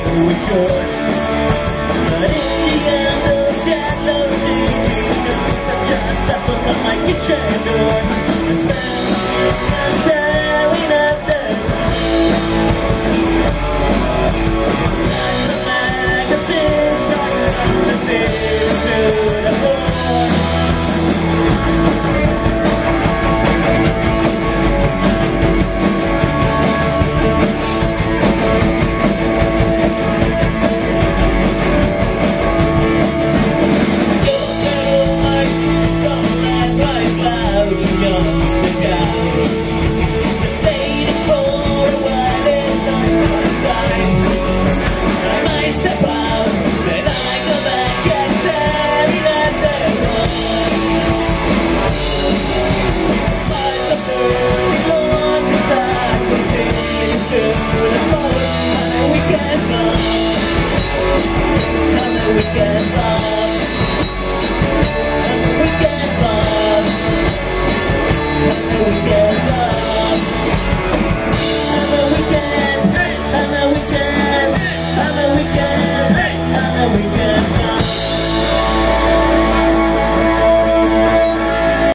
deal with yours. But in the end, those shadows do you notice I'm just a book on my kitchen door. The smell I'm staring at them. As the magazines start the series to the floor. Guess